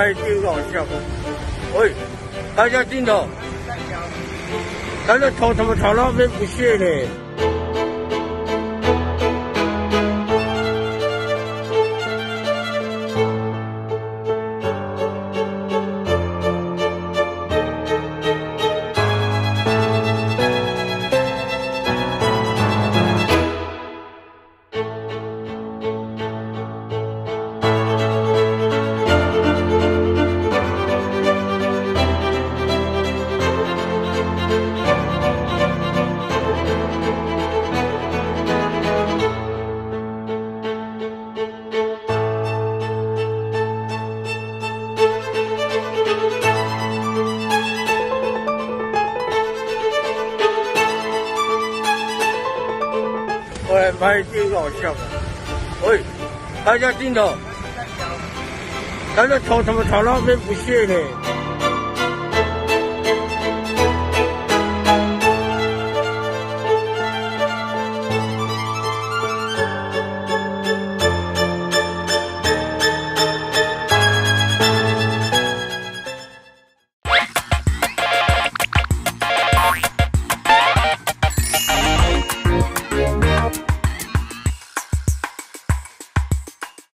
拍镜头笑。喂，拍一下镜头。他的头怎么朝那边不屑呢？喂，拍镜头笑。喂，拍一下镜头。他的头怎么朝那边不屑呢？